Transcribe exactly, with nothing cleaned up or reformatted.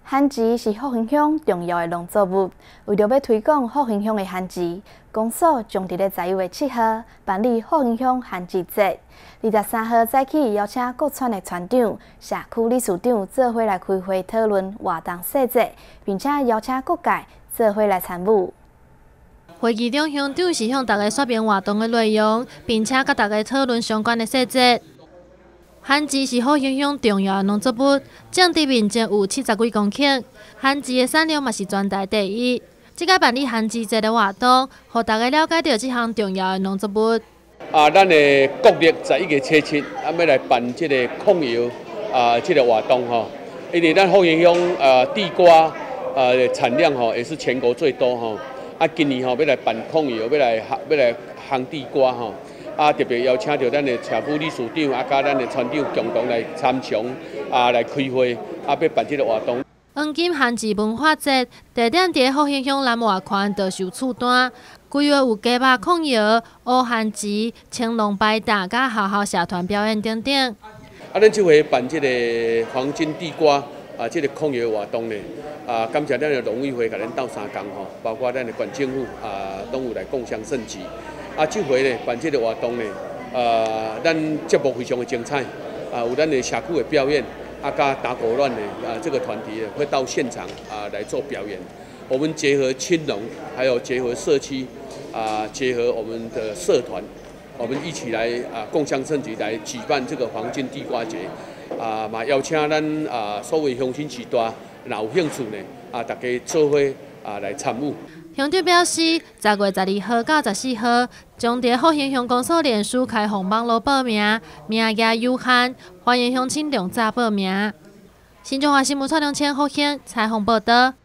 番薯是福兴乡重要的农作物，为着要推广福兴乡的番薯，公所将伫咧十一月七号办理福兴乡番薯节。二十三号早起邀请各村的村长、社区理事长做伙来开会讨论活动细节，并且邀请各界做伙来参与。 会议中，乡长是向大家说明活动的内容，并且甲大家讨论相关的细节。番薯是福兴乡重要的农作物，种植面积有七十几公顷，番薯的产量嘛是全台第一。即个办理番薯节的活动，互大家了解到这项重要的农作物。 啊，咱的国历十一月初七，啊要来办这个控油啊，这个活动吼，因为咱福兴乡呃地瓜呃产量吼也是全国最多吼。啊，今年吼要来办控油，要来要来烘地瓜吼。啊，特别邀请到咱的社区理事长啊，甲咱的村长共同来参详啊，来开会啊，要办这个活动。 黄金番薯文化节地点伫福兴乡南外宽道寿厝端，规划有鸡肉控油、乌番薯、青龙摆搭、甲学校社团表演等等。 啊，咱这回办这个黄金地瓜啊，这个控油活动呢，啊，感谢咱的农委会甲咱斗相共吼，包括咱的县政府啊，都有来共襄盛举。啊，这回呢办这个活动呢，呃，咱节目非常的精彩，啊，有咱的社区的表演。啊，加打狗乱的啊，这个团体会到现场啊来做表演。我们结合青农，还有结合社区啊，结合我们的社团，我们一起来啊共襄盛举来举办这个黄金地瓜节啊，嘛邀请咱啊所有乡亲时代，若有兴趣呢啊，大家做伙啊来参与。 乡长表示，十月十二号到十四号，将伫福兴乡公所脸书开放网络报名，名额有限，欢迎乡亲量早报名。新中华新闻蔡良千福兴采访报道。